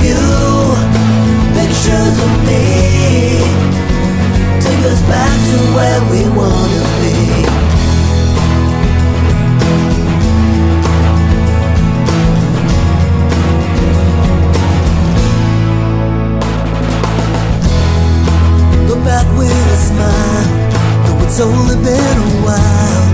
you, pictures of me. Take us back to where we wanna be. Look back with a smile, though it's only been a while.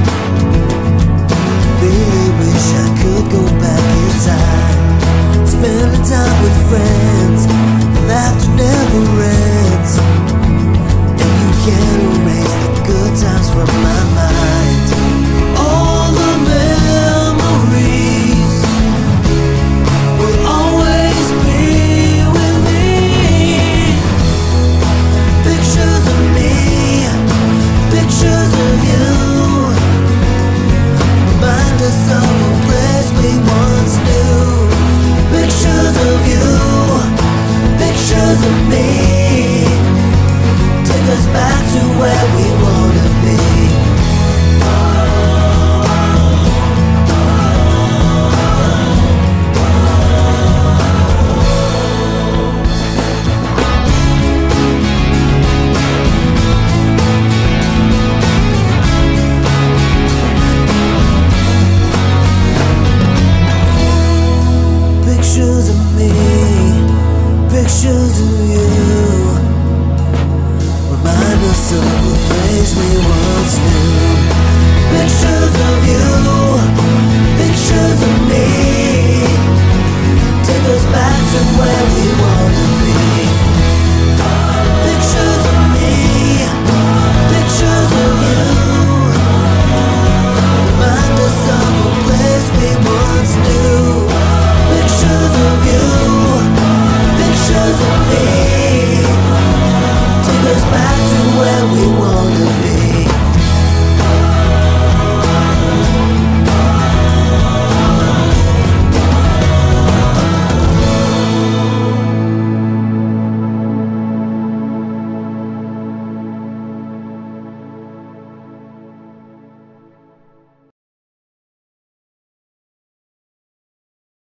Really wish I could go back in time, spending time with friends. Laughter never ends, and you can't erase the good times from my mind. All the memories will always be with me. Pictures of me, pictures of you, remind us of a place we once knew. Pictures of you, pictures of me, take us back to where we wanna be. Pictures of me, pictures of you, remind us of a place we once knew. Pictures of you, pictures of me, take us back to where we wanna be. Pictures of me, pictures of you, remind us of a place we once knew. Pictures of you, pictures of me, take us back to where we wanna be.